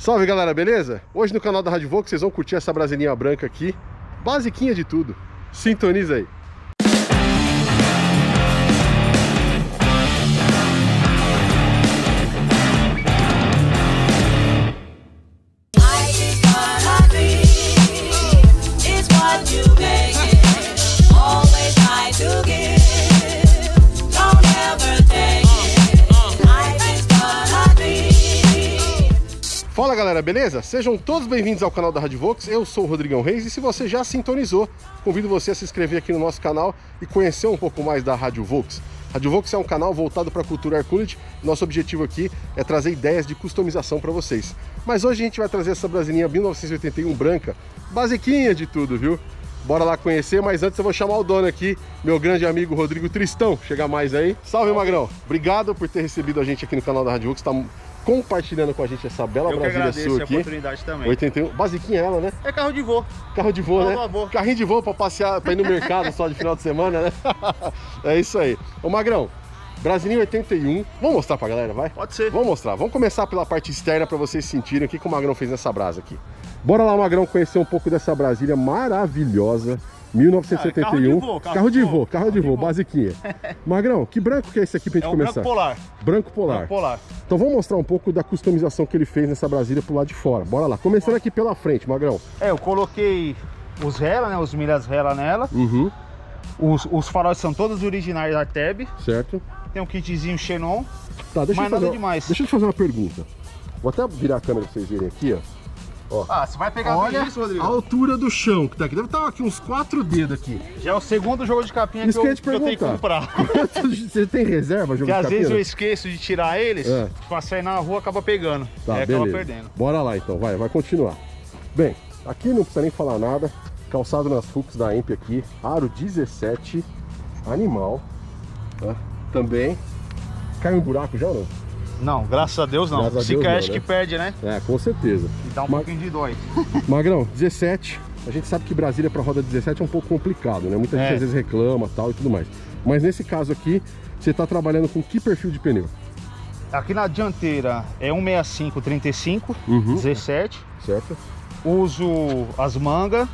Salve galera, beleza? Hoje no canal da Rádio Volks vocês vão curtir essa brasilinha branca aqui, basiquinha de tudo. Sintoniza aí. Fala galera, beleza? Sejam todos bem-vindos ao canal da Rádio Volks. Eu sou o Rodrigão Reis e se você já sintonizou, convido você a se inscrever aqui no nosso canal e conhecer um pouco mais da Rádio Volks. Rádio Volks é um canal voltado para a cultura Arculid. Nosso objetivo aqui é trazer ideias de customização para vocês. Mas hoje a gente vai trazer essa brasilinha 1981 branca, basiquinha de tudo, viu? Bora lá conhecer, mas antes eu vou chamar o dono aqui, meu grande amigo Rodrigo Tristão. Chega mais aí. Salve, Magrão! Obrigado por ter recebido a gente aqui no canal da Rádio Volks. Tá compartilhando com a gente essa bela Brasília sua aqui. A oportunidade também. 81, basiquinha ela, né? É carro de vô. Carro de vô, né? Carrinho de vô pra passear, pra ir no mercado só de final de semana, né? É isso aí. Ô Magrão, Brasilinha 81, vamos mostrar pra galera, vai? Pode ser. Vamos mostrar, vamos começar pela parte externa pra vocês sentirem o que o Magrão fez nessa brasa aqui. Bora lá, Magrão, conhecer um pouco dessa Brasília maravilhosa. 1971, carro de vô, basiquinha. Magrão, que branco que é esse aqui pra gente começar? Branco polar. Branco polar. Branco polar. Então vamos mostrar um pouco da customização que ele fez nessa Brasília pro lado de fora. Bora lá, começando aqui pela frente, Magrão. Eu coloquei os Hella, né, os milhas Hella nela. Uhum. Os faróis são todos originais da Arteb. Certo. Tem um kitzinho Xenon, tá, mas nada demais. Deixa eu te fazer uma pergunta. Vou até virar a câmera pra vocês verem aqui, ó. Ó. Ah, você vai pegar olha isso, Rodrigo? A altura do chão que tá aqui. Deve estar aqui uns 4 dedos aqui. Já é o segundo jogo de capinha que eu tenho que comprar. Você tem reserva, jogo de capinha? Porque às vezes eu esqueço de tirar eles, pra sair na rua acaba pegando. Tá, acaba perdendo. Bora lá então, vai continuar. Bem, aqui não precisa nem falar nada. Calçado nas hooks da EMP aqui. Aro 17. Animal. Tá? Também. Caiu um buraco já ou não? Não, graças a Deus não. Se cai, acho que perde, né? É, com certeza. E dá um pouquinho de dói. Magrão, 17. A gente sabe que Brasília para roda 17 é um pouco complicado, né? Muita gente às vezes reclama tal e tudo mais. Mas nesse caso aqui, você tá trabalhando com que perfil de pneu? Aqui na dianteira é 165/35, 17. Certo. Uso as mangas.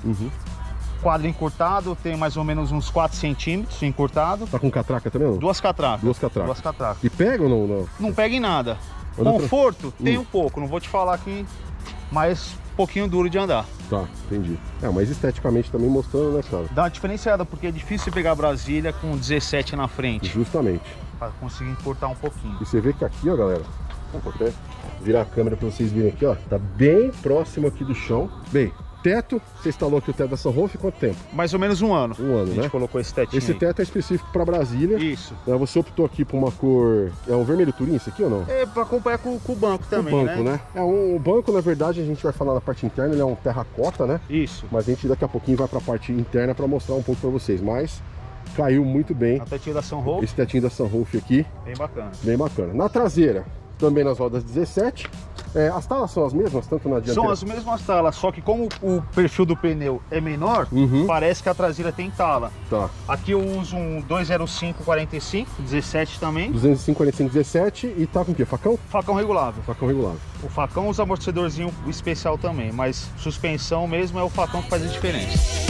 Quadro encurtado, tem mais ou menos uns 4 centímetros encurtado. Tá com catraca também? Não? Duas catracas. Duas catracas. Duas catracas. E pega ou não? Não, não pega em nada. Conforto tem um pouco, não vou te falar aqui, mas um pouquinho duro de andar. Tá, entendi. É, mas esteticamente também mostrando, né, cara? Dá uma diferenciada, porque é difícil pegar Brasília com 17 na frente. Justamente. Pra conseguir encurtar um pouquinho. E você vê que aqui, ó, galera, vou até virar a câmera pra vocês verem aqui, ó, tá bem próximo aqui do chão. Bem, teto, você instalou aqui o teto da Sunroof, quanto tempo? Mais ou menos um ano. Um ano, né? A gente colocou esse tetinho. Esse teto é específico para Brasília. Isso. Você optou aqui por uma cor... É um vermelho turim isso aqui ou não? É para acompanhar com o banco também, o banco, né? O banco, na verdade, a gente vai falar na parte interna, ele é um terracota, né? Isso. Mas a gente daqui a pouquinho vai para a parte interna para mostrar um pouco para vocês. Mas caiu muito bem. A tetinho da Sunroof. Esse tetinho da Sunroof aqui. Bem bacana. Bem bacana. Na traseira, também nas rodas 17. As talas são as mesmas, tanto na dianteira? São as mesmas talas, só que como o perfil do pneu é menor, parece que a traseira tem tala. Tá. Aqui eu uso um 205/45, 17 também. 205/45, 17 e tá com o quê? Facão? Facão regulável. Facão regulável. O facão usa amortecedorzinho especial também, mas suspensão mesmo é o facão que faz a diferença.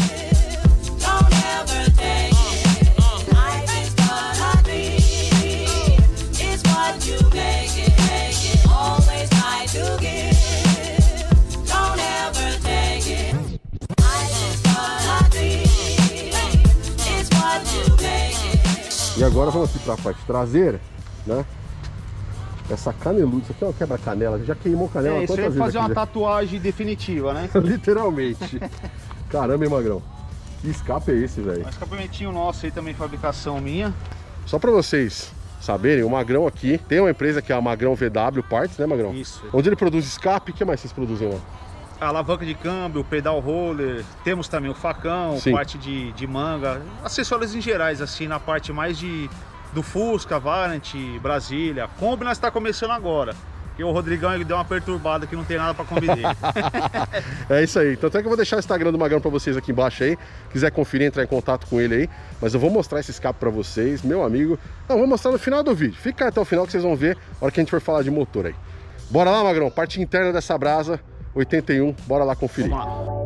E agora vamos aqui para a parte traseira, né? Essa caneluda, isso aqui é uma quebra-canela, já queimou canela isso quantas vezes fazer aqui, uma tatuagem definitiva, né? Literalmente. Caramba, hein, Magrão? Que escape é esse, velho? Um escapementinho nosso aí também, fabricação minha. Só para vocês saberem, o Magrão aqui tem uma empresa que é a Magrão VW Parts, né, Magrão? Isso. Onde ele produz escape. O que mais vocês produzem lá? A alavanca de câmbio, o pedal roller, temos também o facão, parte de manga, acessórios em gerais, assim, na parte mais do Fusca, Variant, Brasília. Kombi nós está começando agora, porque o Rodrigão ele deu uma perturbada que não tem nada para Kombi dele. É isso aí, então até que eu vou deixar o Instagram do Magrão para vocês aqui embaixo aí, quiser conferir, entrar em contato com ele aí, mas eu vou mostrar esse escape para vocês, meu amigo. Não, vou mostrar no final do vídeo, fica até o final que vocês vão ver a hora que a gente for falar de motor aí. Bora lá, Magrão, parte interna dessa brasa 81, bora lá conferir. Vamos lá.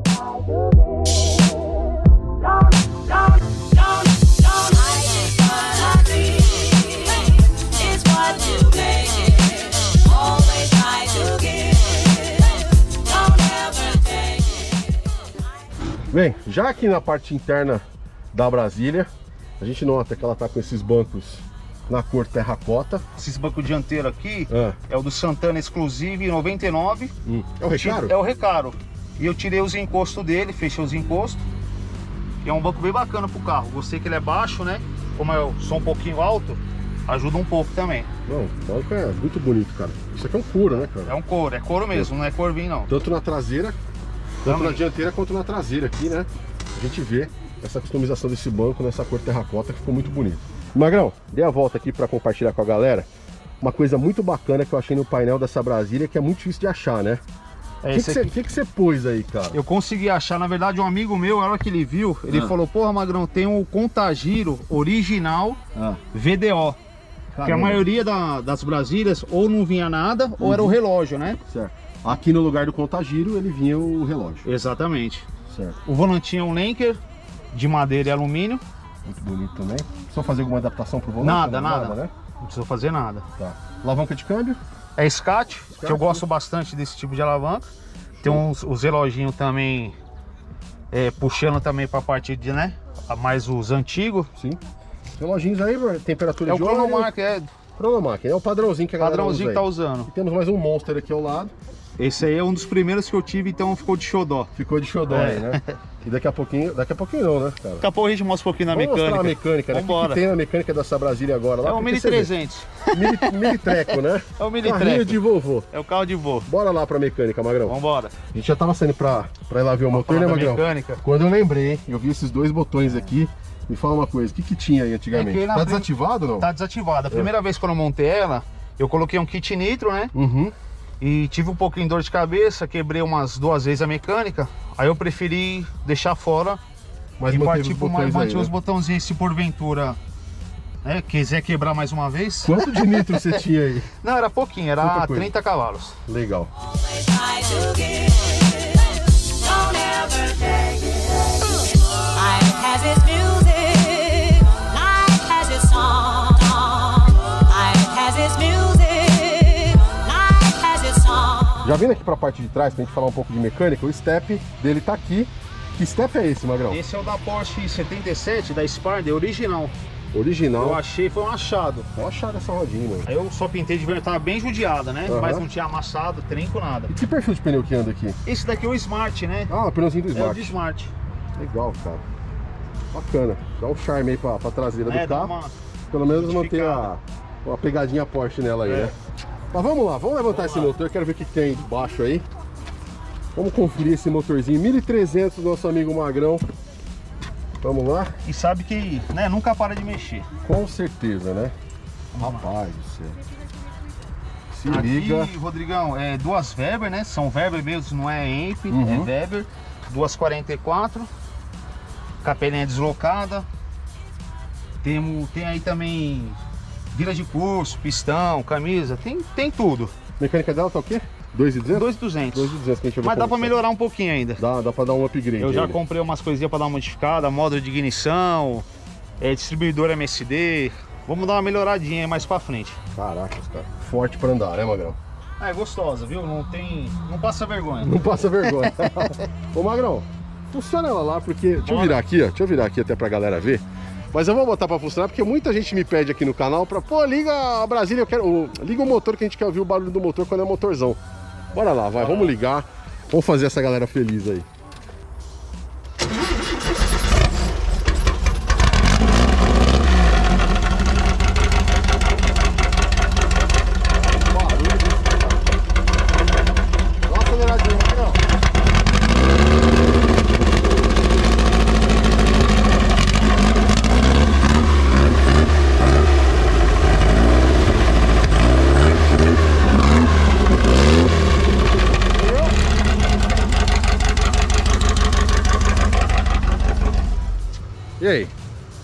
Bem, já aqui na parte interna da Brasília, a gente nota que ela tá com esses bancos na cor terracota. Esses bancos dianteiros aqui é o do Santana Exclusive 99. É o Recaro? É o Recaro. E eu tirei os encostos dele, fechei os encostos. E é um banco bem bacana pro carro. Gostei que ele é baixo, né? Como eu sou um pouquinho alto, ajuda um pouco também. Não, o banco é muito bonito, cara. Isso aqui é um couro, né, cara? É couro mesmo, não é corvinho não. Tanto na traseira, tanto na dianteira quanto na traseira aqui, né? A gente vê essa customização desse banco nessa cor terracota que ficou muito bonito. Magrão, dei a volta aqui para compartilhar com a galera uma coisa muito bacana que eu achei no painel dessa Brasília, que é muito difícil de achar, né? O que você pôs aí, cara? Eu consegui achar, na verdade, um amigo meu, na hora que ele viu, ele falou, porra, Magrão, tem um contagiro original VDO. Porque a maioria das Brasílias ou não vinha nada, ou era o relógio, né? Certo. Aqui no lugar do contagiro, ele vinha o relógio. Exatamente. Certo. O volantinho é um Lenker de madeira e alumínio. Muito bonito também. Só fazer alguma adaptação pro volante? Nada, né? Não precisa fazer nada. Tá. Alavanca de câmbio? É SCAT, que eu gosto bastante desse tipo de alavanca. Tem os reloginhos também, puxando também para a parte de, né? Mais os antigos. Sim. Reloginhos aí, temperatura de óleo. É o Chronomark, Chronomark, é o padrãozinho que a galera padrãozinho que tá usando. E temos mais um Monster aqui ao lado. Esse aí é um dos primeiros que eu tive, então ficou de xodó. Ficou de xodó aí, né? E daqui a pouquinho não, né, cara? Daqui a pouco a gente mostra um pouquinho na mecânica. Vamos mostrar a mecânica, né? O que tem na mecânica dessa Brasília agora? Lá, é o 1300. Mini treco, né? É o mini treco. Carrinho de vovô. É o carro de vô. Bora lá pra mecânica, Magrão. Vambora. A gente já tava saindo pra ir lá ver o motor, né, Magrão? Mecânica. Quando eu lembrei, eu vi esses dois botões aqui. Me fala uma coisa, o que tinha aí antigamente? Tá desativado ou não? Tá desativado. A primeira vez que eu montei ela, eu coloquei um kit nitro, né? E tive um pouquinho de dor de cabeça, quebrei umas 2 vezes a mecânica. Aí eu preferi deixar fora e partir pro mais, manter os botãozinhos se porventura quiser quebrar mais uma vez. Quanto de nitro você tinha aí? Não, era pouquinho, era 30 cavalos. Legal. Já vindo aqui para a parte de trás, pra gente falar um pouco de mecânica, o step dele tá aqui. Que step é esse, Magrão? Esse é o da Porsche 77, da Sparder, original. Original? Eu achei, foi um achado. Foi um achado essa rodinha, mano. Aí eu só pintei de verdade, tava bem judiada, né? Mas não tinha amassado, trinco, nada. E que perfil de pneu que anda aqui? Esse daqui é o Smart, né? Ah, o pneuzinho do Smart. É o de Smart. Legal, cara. Bacana. Dá um charme aí pra traseira do carro. Pelo menos manter a pegadinha Porsche nela aí, né? Mas vamos lá, vamos levantar esse motor, quero ver o que tem embaixo aí. Vamos conferir esse motorzinho 1300 do nosso amigo Magrão. Vamos lá. E sabe que, né, nunca para de mexer. Com certeza, né? Rapaz do céu. Se liga. Aqui, Rodrigão, é 2 Weber, né? São Weber mesmo, não é EMP, é Weber. 244. Capelinha deslocada. Tem aí também vira de curso, pistão, camisa, tem tudo. Mecânica dela tá o quê? 2.200? 2.200. 2.200 que a gente Mas dá pra melhorar um pouquinho ainda. Dá pra dar um upgrade. Eu já comprei umas coisinhas pra dar uma modificada, módulo de ignição, distribuidor MSD. Vamos dar uma melhoradinha aí mais pra frente. Caracas, cara. Forte pra andar, né, Magrão? É gostosa, viu? Não passa vergonha. Não passa vergonha. Ô, Magrão, funciona ela lá, porque... Deixa eu virar aqui até pra galera ver. Mas eu vou botar pra funcionar porque muita gente me pede aqui no canal pra... Pô, liga a Brasília, liga o motor que a gente quer ouvir o barulho do motor quando é motorzão. Bora lá, vai, vamos ligar. Vamos fazer essa galera feliz aí.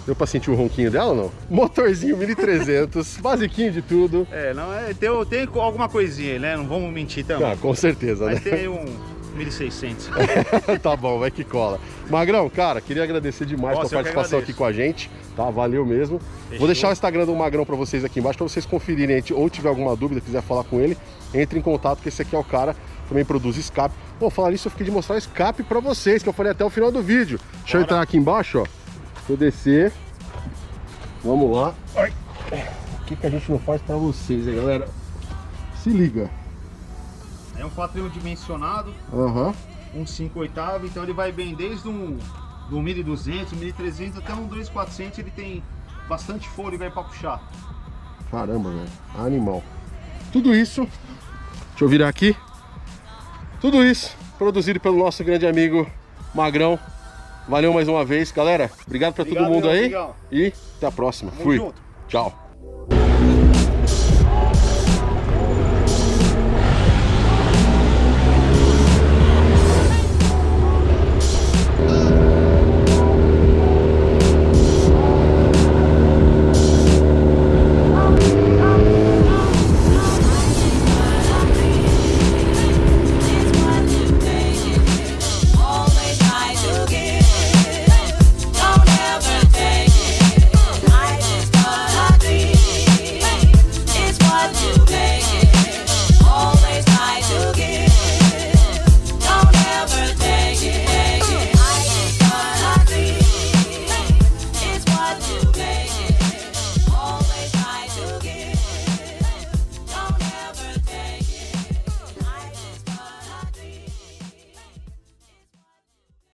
Deu pra sentir o ronquinho dela ou não? Motorzinho 1300, basiquinho de tudo. Não, tem alguma coisinha aí, né? Não vamos mentir também. Ah, com certeza, mas né? Tem um 1600. Tá bom, vai que cola. Magrão, cara, queria agradecer demais pela participação aqui com a gente, tá? Valeu mesmo. Fechou. Vou deixar o Instagram do Magrão pra vocês aqui embaixo, pra vocês conferirem, ou tiver alguma dúvida, quiser falar com ele, entre em contato, que esse aqui é o cara, também produz escape. Pô, falar nisso, eu fiquei de mostrar o escape pra vocês, que eu falei até o final do vídeo. Deixa eu entrar aqui embaixo, ó. Deixa eu descer. Vamos lá. Ai. O que a gente não faz pra vocês, hein, galera? Se liga. É um 4 dimensionado, um 5/8, então ele vai bem desde um 1200, 1300 até um 2400, ele tem bastante fôlego aí pra puxar. Caramba, velho, animal. Tudo isso, deixa eu virar aqui. Tudo isso produzido pelo nosso grande amigo Magrão. Valeu mais uma vez, galera. Obrigado pra todo mundo aí. Legal. E até a próxima. Fui. Junto. Tchau.